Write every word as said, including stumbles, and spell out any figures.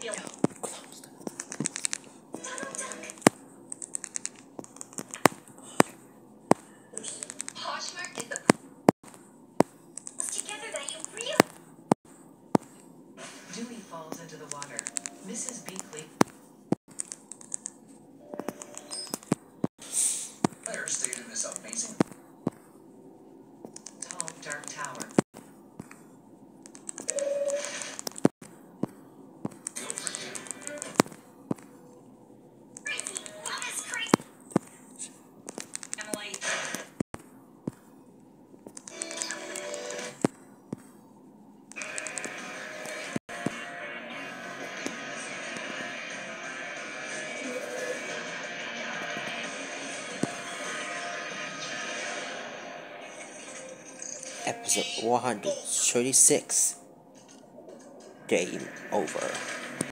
Poshmark is the together that you real. Dewey falls into the water. Missus Beakley. Player stayed in this amazing Tall, dark tower. field for you. Crazy. That is crazy. Emily. Episode one hundred thirty-six. Game over.